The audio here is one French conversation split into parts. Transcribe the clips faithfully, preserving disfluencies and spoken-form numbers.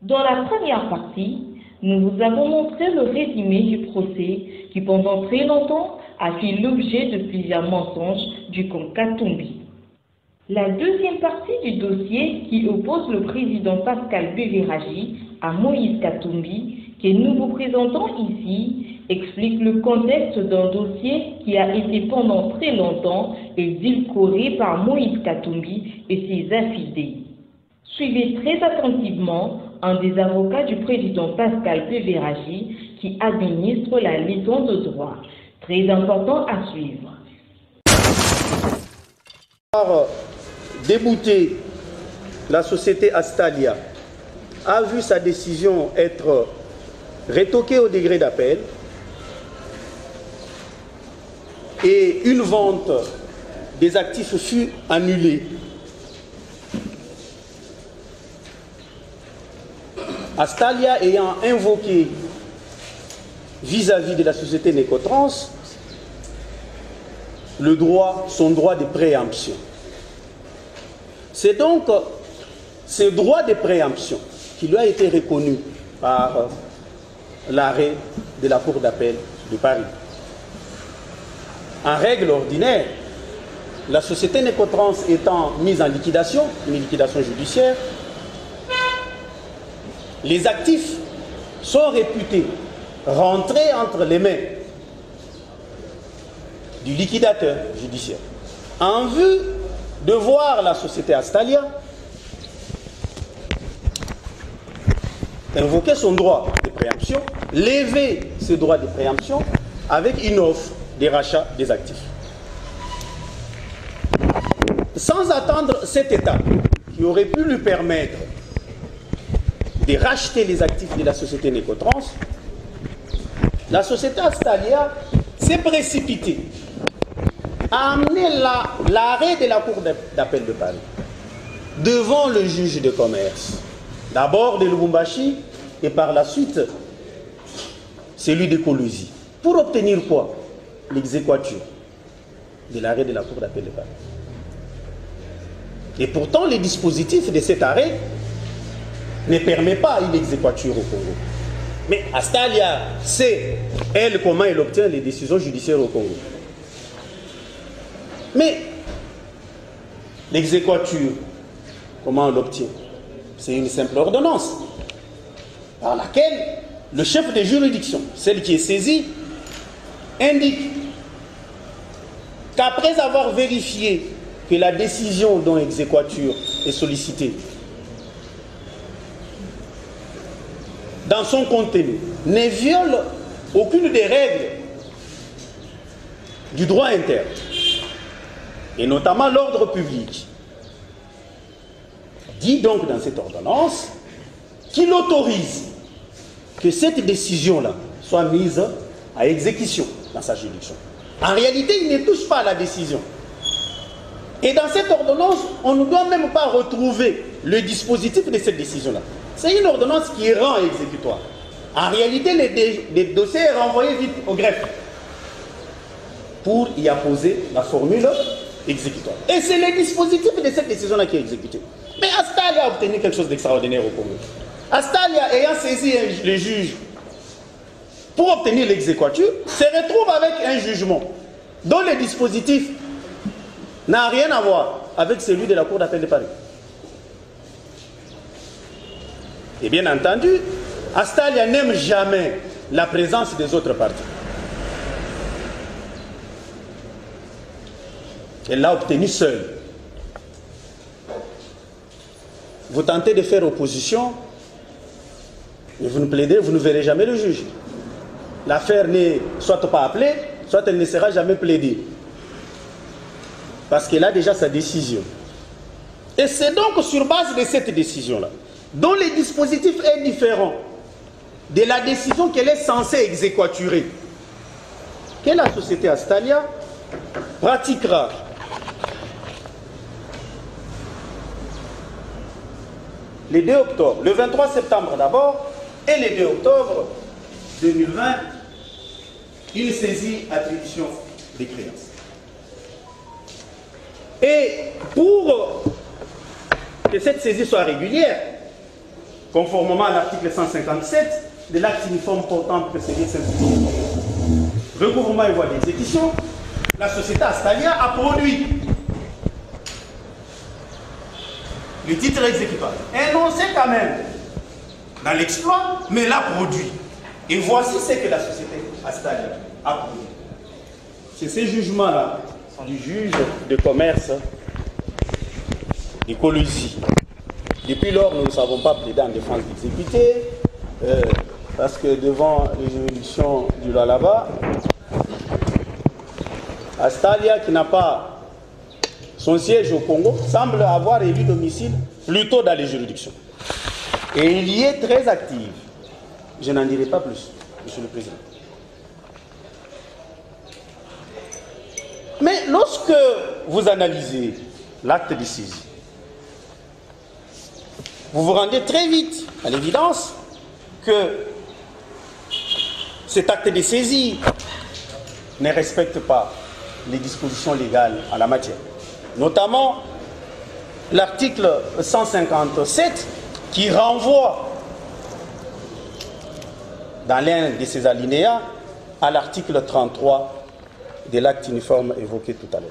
Dans la première partie, nous vous avons montré le résumé du procès qui pendant très longtemps a fait l'objet de plusieurs mensonges du camp Katumbi. La deuxième partie du dossier qui oppose le président Pascal Bévéragi à Moïse Katumbi, que nous vous présentons ici, explique le contexte d'un dossier qui a été pendant très longtemps édulcoré par Moïse Katumbi et ses affidés. Suivez très attentivement un des avocats du président Pascal Bévéragi qui administre la liaison de droit. Très important à suivre. Débouté, la société Astalia a vu sa décision être rétoquée au degré d'appel et une vente des actifs fut annulée. Astalia ayant invoqué vis-à-vis de la société Necotrans le droit, son droit de préemption. C'est donc ce droit de préemption qui lui a été reconnu par l'arrêt de la Cour d'appel de Paris. En règle ordinaire, la société Necotrans étant mise en liquidation, une liquidation judiciaire, les actifs sont réputés rentrer entre les mains du liquidateur judiciaire en vue de voir la société Astalia invoquer son droit de préemption, lever ce droit de préemption avec une offre de rachat des actifs. Sans attendre cette étape qui aurait pu lui permettre de racheter les actifs de la société Necotrans, la société Astalia s'est précipitée à amener l'arrêt la, de la Cour d'appel de Paris devant le juge de commerce, d'abord de Lubumbashi et par la suite celui de Colosi, pour obtenir quoi? L'exéquatur de l'arrêt de la Cour d'appel de Paris. Et pourtant, le dispositif de cet arrêt ne permet pas une exéquature au Congo. Mais Astalia sait, elle, comment elle obtient les décisions judiciaires au Congo. Mais l'exéquature, comment on l'obtient? C'est une simple ordonnance par laquelle le chef de juridiction, celle qui est saisie, indique qu'après avoir vérifié que la décision dont exéquature est sollicitée dans son contenu ne viole aucune des règles du droit interne, et notamment l'ordre public, dit donc dans cette ordonnance qu'il autorise que cette décision-là soit mise à exécution dans sa juridiction. En réalité, il ne touche pas à la décision. Et dans cette ordonnance, on ne doit même pas retrouver le dispositif de cette décision-là. C'est une ordonnance qui rend exécutoire. En réalité, le dossier est renvoyé vite au greffe pour y apposer la formule exécutoire. Et c'est le dispositif de cette décision-là qui est exécuté. Mais Astalia a obtenu quelque chose d'extraordinaire au Congo. Astalia, ayant saisi le juge pour obtenir l'exéquature, se retrouve avec un jugement dont le dispositif n'a rien à voir avec celui de la Cour d'appel de Paris. Et bien entendu, Astalia n'aime jamais la présence des autres parties. Elle l'a obtenu seule. Vous tentez de faire opposition, mais vous ne plaidez, vous ne verrez jamais le juge. L'affaire n'est soit pas appelée, soit elle ne sera jamais plaidée. Parce qu'elle a déjà sa décision. Et c'est donc sur base de cette décision-là, dont le dispositif est différent de la décision qu'elle est censée exéquaturer, que la société Astalia pratiquera le deux octobre, le vingt-trois septembre d'abord, et le deux octobre deux mille vingt, une saisie attribution des créances. Et pour que cette saisie soit régulière, conformément à l'article cent cinquante-sept de l'acte uniforme portant procédure simplifiée. Recouvrement et voie d'exécution, la société Astalia a produit le titre exécutoire, énoncé quand même dans l'exploit, mais l'a produit. Et voici ce que la société Astalia a produit. C'est ces jugements-là du juge de commerce d'écologie. Depuis lors, nous ne savons pas plaider en défense d'exécuter, euh, parce que devant les juridictions du Lualaba, Astalia, qui n'a pas son siège au Congo, semble avoir élu domicile plutôt dans les juridictions. Et il y est très active. Je n'en dirai pas plus, Monsieur le Président. Mais lorsque vous analysez l'acte de saisie, vous vous rendez très vite à l'évidence que cet acte de saisie ne respecte pas les dispositions légales en la matière. Notamment l'article cent cinquante-sept qui renvoie dans l'un de ces alinéas à l'article trente-trois de l'acte uniforme évoqué tout à l'heure.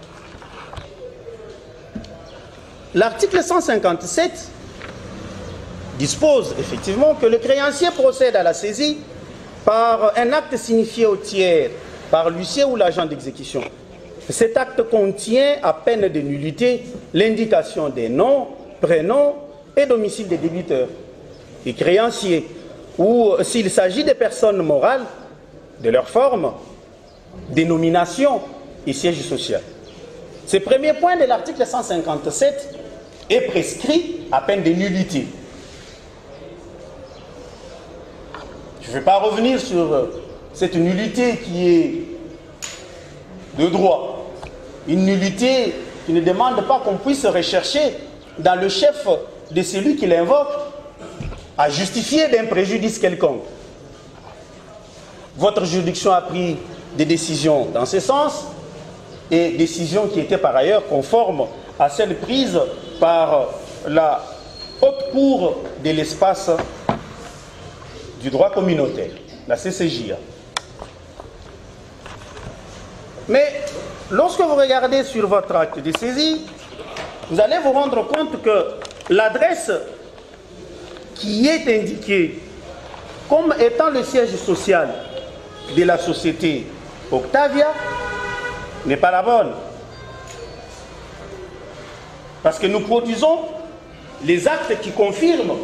L'article cent cinquante-sept dispose effectivement que le créancier procède à la saisie par un acte signifié au tiers par l'huissier ou l'agent d'exécution. Cet acte contient, à peine de nullité, l'indication des noms, prénoms et domicile des débiteurs, des créanciers, ou s'il s'agit des personnes morales, de leur forme, dénomination et siège social. Ce premier point de l'article cent cinquante-sept est prescrit à peine de nullité. Je ne vais pas revenir sur cette nullité qui est de droit. Une nullité qui ne demande pas qu'on puisse rechercher dans le chef de celui qui l'invoque à justifier d'un préjudice quelconque. Votre juridiction a pris des décisions dans ce sens, et décisions qui étaient par ailleurs conformes à celles prises par la haute cour de l'espace du droit communautaire, la C C J A. Mais lorsque vous regardez sur votre acte de saisie, vous allez vous rendre compte que l'adresse qui est indiquée comme étant le siège social de la société Octavia n'est pas la bonne. Parce que nous produisons les actes qui confirment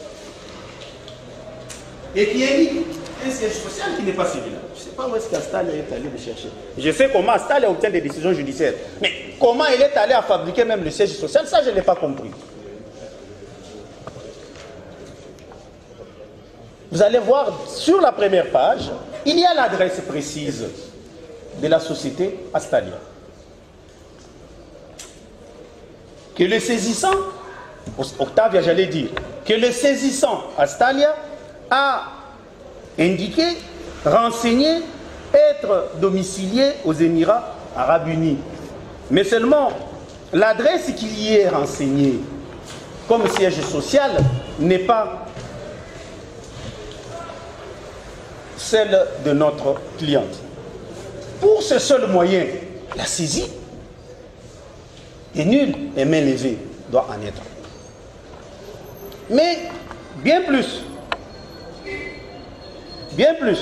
et qui indiquent un siège social qui n'est pas celui-là. Je ne sais pas où est-ce qu'Astalia est allé le chercher. Je sais comment Astalia obtient des décisions judiciaires. Mais comment il est allé à fabriquer même le siège social, ça je ne l'ai pas compris. Vous allez voir sur la première page, il y a l'adresse précise de la société Astalia. Que le saisissant, Octavia j'allais dire, que le saisissant Astalia a indiqué, renseigné, être domicilié aux Émirats Arabes Unis. Mais seulement l'adresse qu'il y est renseignée comme siège social n'est pas celle de notre cliente. Pour ce seul moyen, la saisie est nulle et main levée doit en être. Mais bien plus, bien plus,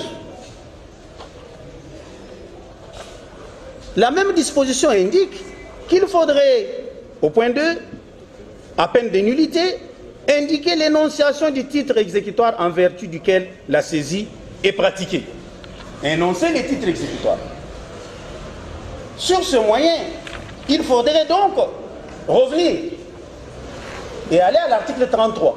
la même disposition indique qu'il faudrait, au point deux, à peine de nullité, indiquer l'énonciation du titre exécutoire en vertu duquel la saisie est pratiquée. Énoncer les titres exécutoires. Sur ce moyen, il faudrait donc revenir et aller à l'article trente-trois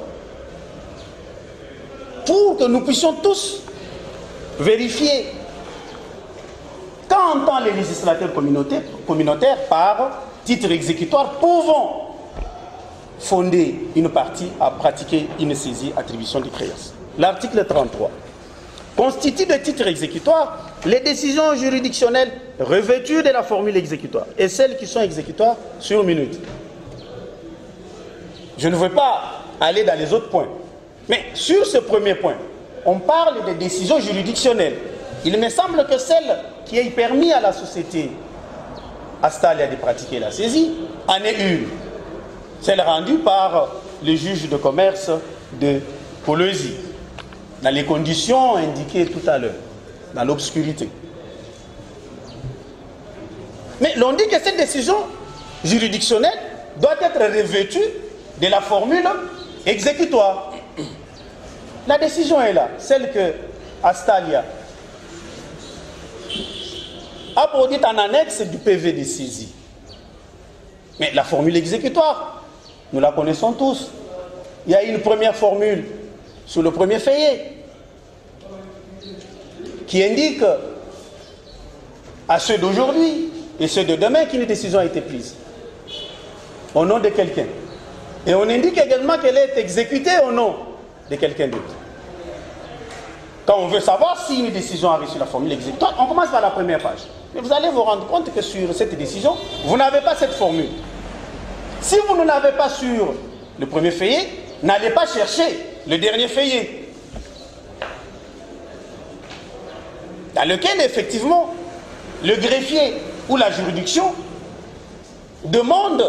pour que nous puissions tous vérifier qu'entend les législateurs communautaires, communautaires par titre exécutoire pouvant fonder une partie à pratiquer une saisie attribution de créance. L'article trente-trois constitue de titre exécutoire les décisions juridictionnelles revêtues de la formule exécutoire et celles qui sont exécutoires sur minute. Je ne veux pas aller dans les autres points, Mais sur ce premier point, on parle de décisions juridictionnelles. Il me semble que celle qui ait permis à la société Astalia de pratiquer la saisie en est une. Celle rendue par le juge de commerce de Kolwezi, dans les conditions indiquées tout à l'heure, dans l'obscurité. Mais l'on dit que cette décision juridictionnelle doit être revêtue de la formule exécutoire. La décision est là, celle que Astalia a produite en annexe du P V de saisie. Mais la formule exécutoire, nous la connaissons tous. Il y a une première formule sur le premier feuillet qui indique à ceux d'aujourd'hui et ceux de demain qu'une décision a été prise au nom de quelqu'un. Et on indique également qu'elle est exécutée au nom de quelqu'un d'autre. Quand on veut savoir si une décision a reçu la formule exécutoire, on commence par la première page. Mais vous allez vous rendre compte que sur cette décision, vous n'avez pas cette formule. Si vous ne l'avez pas sur le premier feuillet, n'allez pas chercher le dernier feuillet, dans lequel effectivement le greffier ou la juridiction demande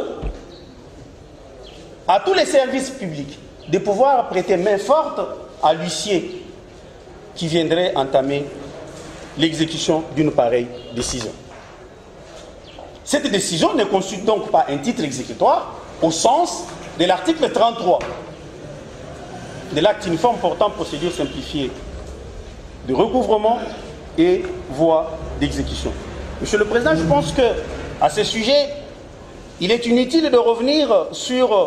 à tous les services publics de pouvoir prêter main forte à l'huissier qui viendrait entamer l'exécution d'une pareille décision. Cette décision ne constitue donc pas un titre exécutoire au sens de l'article trente-trois de l'acte uniforme portant procédure simplifiée de recouvrement et voie d'exécution. Monsieur le Président, je pense que à ce sujet, il est inutile de revenir sur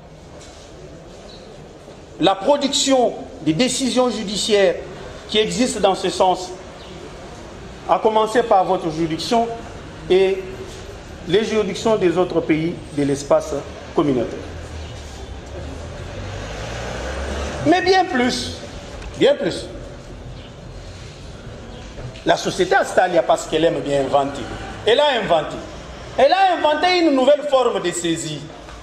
la production des décisions judiciaires qui existent dans ce sens, à commencer par votre juridiction et les juridictions des autres pays de l'espace communautaire. Mais bien plus, bien plus, la société Astalia, parce qu'elle aime bien inventer, elle a inventé. Elle a inventé une nouvelle forme de saisie.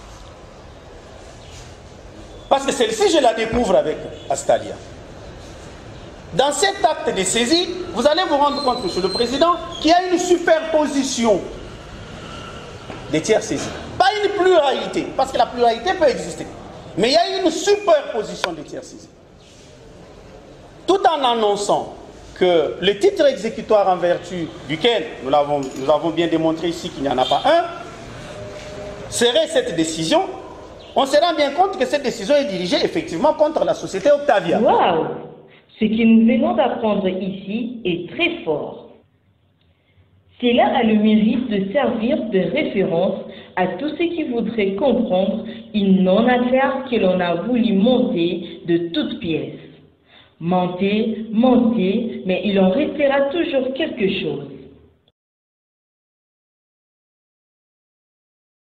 Parce que celle-ci, je la découvre avec Astalia. Dans cet acte de saisie, vous allez vous rendre compte, Monsieur le Président, qu'il y a une superposition des tiers saisis. Pas une pluralité, parce que la pluralité peut exister. Mais il y a une superposition des tiers saisis. Tout en annonçant que le titre exécutoire en vertu duquel nous avons, nous avons bien démontré ici qu'il n'y en a pas un, serait cette décision, on se rend bien compte que cette décision est dirigée effectivement contre la société Octavia. Waouh! Ce que nous venons d'apprendre ici est très fort. Cela a le mérite de servir de référence à tous ceux qui voudraient comprendre une non-affaire que l'on a voulu monter de toutes pièces. Monter, monter, mais il en restera toujours quelque chose.